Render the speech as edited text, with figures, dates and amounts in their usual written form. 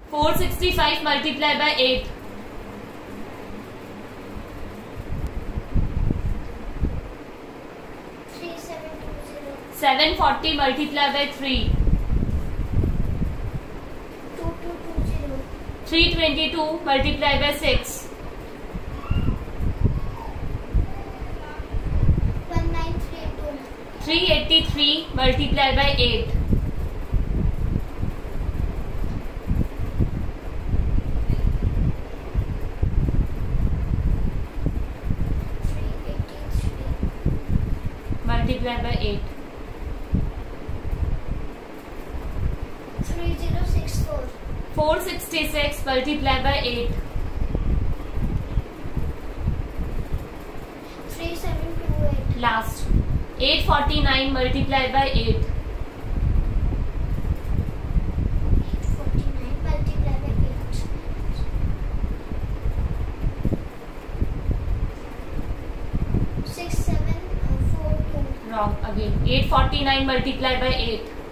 465 multiplied by 8. 740 multiplied by 3. 2220. 322 multiplied by 6. 1932. 383 multiplied by 8. 383. Multiplied by 8. 3064. 466 multiplied by 8. 3728. Last. 849 multiplied by 8. 849 multiplied by 8. 6742. Wrong again. 849 multiplied by 8.